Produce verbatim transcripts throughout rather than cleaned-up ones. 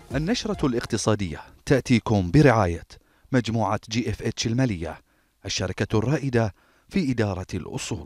النشرة الاقتصادية تأتيكم برعاية مجموعة جي اف اتش المالية، الشركة الرائدة في إدارة الأصول.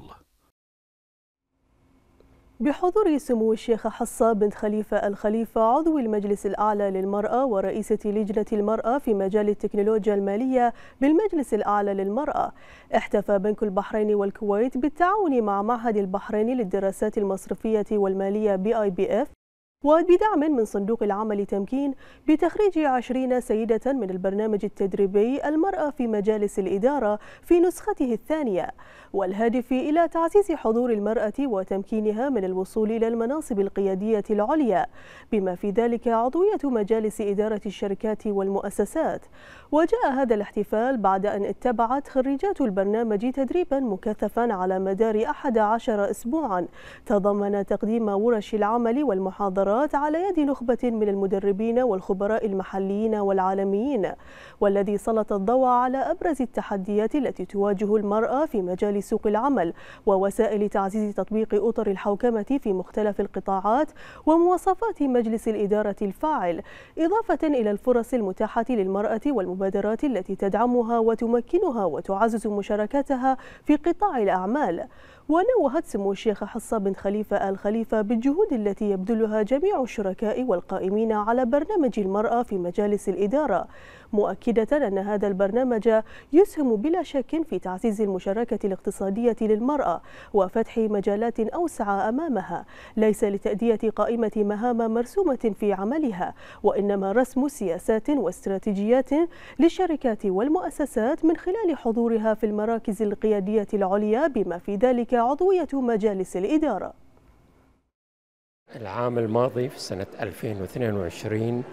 بحضور سمو الشيخة حصة بنت خليفة الخليفة عضو المجلس الأعلى للمرأة ورئيسة لجنة المرأة في مجال التكنولوجيا المالية بالمجلس الأعلى للمرأة، احتفى بنك البحرين والكويت بالتعاون مع معهد البحرين للدراسات المصرفية والمالية بي آي بي اف وبدعم من صندوق العمل تمكين بتخريج عشرين سيدة من البرنامج التدريبي المرأة في مجالس الإدارة في نسخته الثانية، والهادف إلى تعزيز حضور المرأة وتمكينها من الوصول إلى المناصب القيادية العليا، بما في ذلك عضوية مجالس إدارة الشركات والمؤسسات. وجاء هذا الاحتفال بعد أن اتبعت خريجات البرنامج تدريبا مكثفا على مدار أحد عشر أسبوعا تضمن تقديم ورش العمل والمحاضرات على يد نخبة من المدربين والخبراء المحليين والعالميين، والذي سلط الضوء على أبرز التحديات التي تواجه المرأة في مجال سوق العمل ووسائل تعزيز تطبيق أطر الحوكمة في مختلف القطاعات ومواصفات مجلس الإدارة الفاعل، إضافة إلى الفرص المتاحة للمرأة والمبادرات التي تدعمها وتمكنها وتعزز مشاركتها في قطاع الأعمال. ونوهت سمو الشيخة حصة بنت خليفة الخليفة بالجهود التي يبذلها جميع الشركاء والقائمين على برنامج المرأة في مجالس الإدارة، مؤكدة أن هذا البرنامج يسهم بلا شك في تعزيز المشاركة الاقتصادية للمرأة وفتح مجالات أوسع أمامها، ليس لتأدية قائمة مهام مرسومة في عملها، وإنما رسم سياسات واستراتيجيات للشركات والمؤسسات من خلال حضورها في المراكز القيادية العليا بما في ذلك عضوية مجالس الإدارة. العام الماضي في سنة ألفين واثنين وعشرين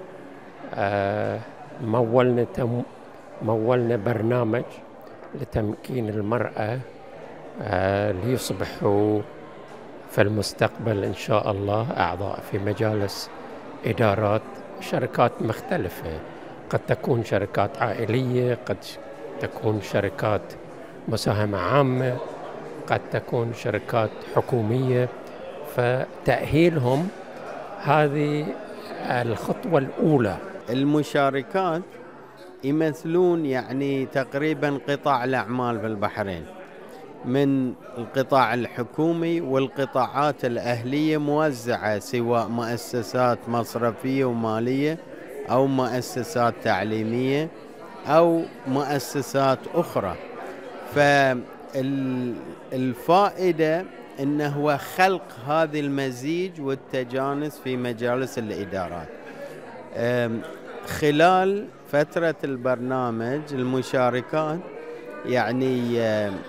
آه مولنا تم مولنا برنامج لتمكين المرأة آه ليصبحوا في المستقبل إن شاء الله أعضاء في مجالس إدارات شركات مختلفة، قد تكون شركات عائلية، قد تكون شركات مساهمة عامة، قد تكون شركات حكومية. فتأهيلهم هذه الخطوة الأولى. المشاركات يمثلون يعني تقريبا قطاع الأعمال في البحرين، من القطاع الحكومي والقطاعات الأهلية موزعة، سواء مؤسسات مصرفية ومالية أو مؤسسات تعليمية أو مؤسسات أخرى. فالفائدة إنه هو خلق هذا المزيج والتجانس في مجالس الإدارات. خلال فترة البرنامج المشاركات يعني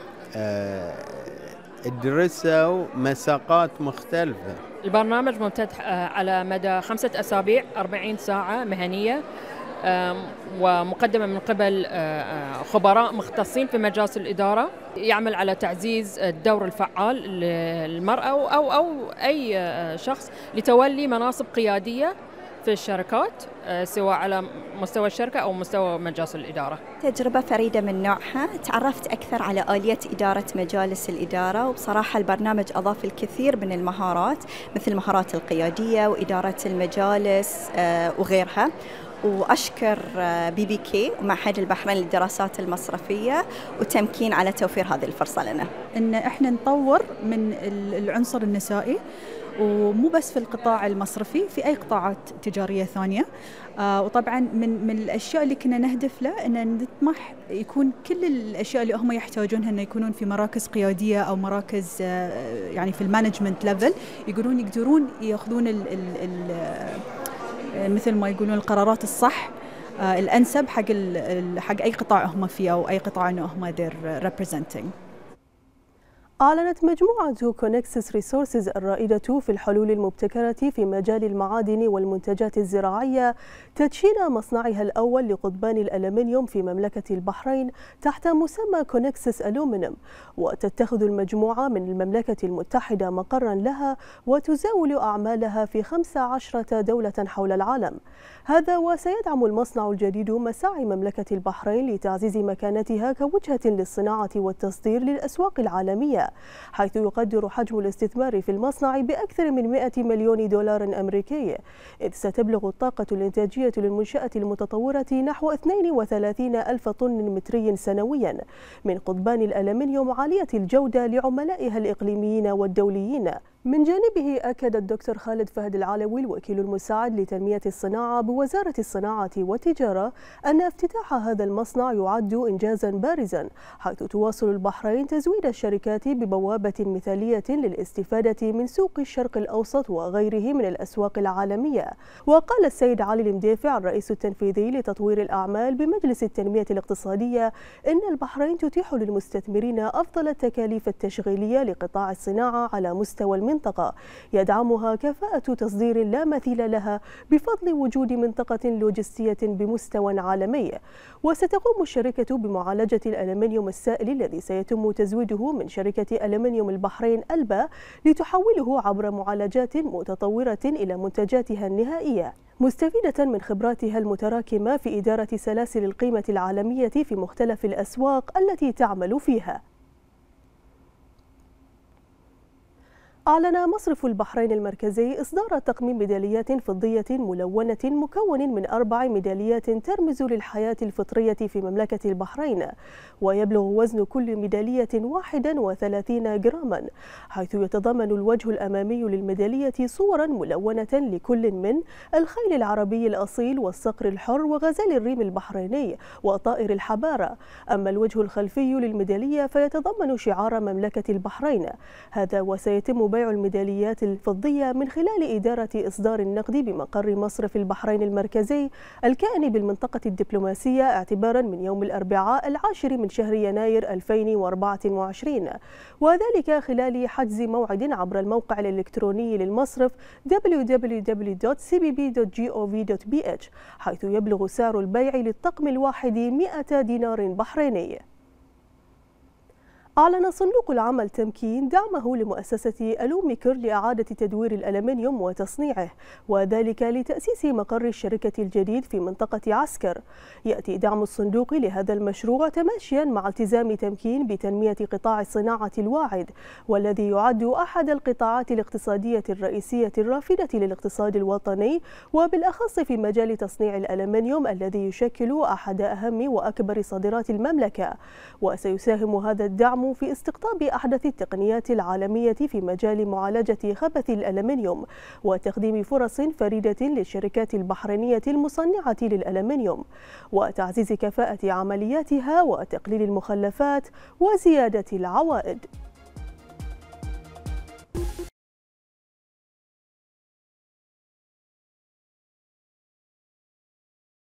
درسوا مساقات مختلفة. البرنامج ممتد على مدى خمسة أسابيع، أربعين ساعة مهنية ومقدمة من قبل خبراء مختصين في مجالس الإدارة، يعمل على تعزيز الدور الفعال للمرأة أو أو أي شخص لتولي مناصب قيادية في الشركات، سواء على مستوى الشركة أو مستوى مجالس الإدارة. تجربة فريدة من نوعها، تعرفت أكثر على آلية إدارة مجالس الإدارة، وبصراحة البرنامج أضاف الكثير من المهارات مثل مهارات القيادية وإدارة المجالس وغيرها. وأشكر بي بي كي ومعهد البحرين للدراسات المصرفية وتمكين على توفير هذه الفرصة لنا. إن إحنا نطور من العنصر النسائي، ومو بس في القطاع المصرفي، في أي قطاعات تجارية ثانية. آه وطبعا من من الأشياء اللي كنا نهدف له أن نطمح يكون كل الأشياء اللي هم يحتاجونها أن يكونون في مراكز قيادية أو مراكز آه يعني في المانجمنت ليفل، يقولون يقدرون يأخذون ال ال ال مثل ما يقولون القرارات الصح آه الأنسب حق حق أي قطاع هم فيه أو أي قطاع إنه هم they're representing. أعلنت مجموعة كونكسس ريسورسز الرائدة في الحلول المبتكرة في مجال المعادن والمنتجات الزراعية تدشين مصنعها الأول لقضبان الألمنيوم في مملكة البحرين تحت مسمى كونكسس ألومنيوم، وتتخذ المجموعة من المملكة المتحدة مقرا لها وتزاول أعمالها في خمس عشرة دولة حول العالم. هذا وسيدعم المصنع الجديد مساعي مملكة البحرين لتعزيز مكانتها كوجهة للصناعة والتصدير للأسواق العالمية، الألمانية، حيث يقدر حجم الاستثمار في المصنع بأكثر من مئة مليون دولار أمريكي، إذ ستبلغ الطاقة الإنتاجية للمنشأة المتطورة نحو اثنين وثلاثين ألف طن متري سنويا من قضبان الألمنيوم عالية الجودة لعملائها الإقليميين والدوليين. من جانبه أكد الدكتور خالد فهد العلوي الوكيل المساعد لتنمية الصناعة بوزارة الصناعة والتجارة أن افتتاح هذا المصنع يعد إنجازا بارزا، حيث تواصل البحرين تزويد الشركات ببوابة مثالية للاستفادة من سوق الشرق الأوسط وغيره من الأسواق العالمية. وقال السيد علي المدافع الرئيس التنفيذي لتطوير الأعمال بمجلس التنمية الاقتصادية إن البحرين تتيح للمستثمرين أفضل التكاليف التشغيلية لقطاع الصناعة على مستوى المنطقة، يدعمها كفاءة تصدير لا مثيل لها بفضل وجود منطقة لوجستية بمستوى عالمي. وستقوم الشركة بمعالجة الألمنيوم السائل الذي سيتم تزويده من شركة ألمنيوم البحرين ألبا لتحوله عبر معالجات متطورة إلى منتجاتها النهائية، مستفيدة من خبراتها المتراكمة في إدارة سلاسل القيمة العالمية في مختلف الأسواق التي تعمل فيها. أعلن مصرف البحرين المركزي إصدار طقم ميداليات فضية ملونة مكون من أربع ميداليات ترمز للحياة الفطرية في مملكة البحرين، ويبلغ وزن كل ميدالية واحد وثلاثين جراما، حيث يتضمن الوجه الأمامي للميدالية صورا ملونة لكل من الخيل العربي الأصيل والصقر الحر وغزال الريم البحريني وطائر الحبارة. أما الوجه الخلفي للميدالية فيتضمن شعار مملكة البحرين. هذا وسيتم بيع الميداليات الفضية من خلال إدارة إصدار النقد بمقر مصرف البحرين المركزي الكائن بالمنطقة الدبلوماسية اعتبارا من يوم الأربعاء العاشر من شهر يناير ألفين وأربعة وعشرين، وذلك خلال حجز موعد عبر الموقع الإلكتروني للمصرف دبليو دبليو دبليو دوت سي بي بي دوت جوف دوت بي إتش، حيث يبلغ سعر البيع للطقم الواحد مئة دينار بحريني. أعلن صندوق العمل تمكين دعمه لمؤسسة ألوميكر لإعادة تدوير الألمنيوم وتصنيعه، وذلك لتأسيس مقر الشركة الجديد في منطقة عسكر. يأتي دعم الصندوق لهذا المشروع تماشيا مع التزام تمكين بتنمية قطاع الصناعة الواعد، والذي يعد أحد القطاعات الاقتصادية الرئيسية الرافدة للاقتصاد الوطني، وبالأخص في مجال تصنيع الألمنيوم الذي يشكل أحد أهم وأكبر صادرات المملكة. وسيساهم هذا الدعم في استقطاب أحدث التقنيات العالمية في مجال معالجة خبث الألمنيوم وتقديم فرص فريدة للشركات البحرينية المصنعة للألمنيوم وتعزيز كفاءة عملياتها وتقليل المخلفات وزيادة العوائد.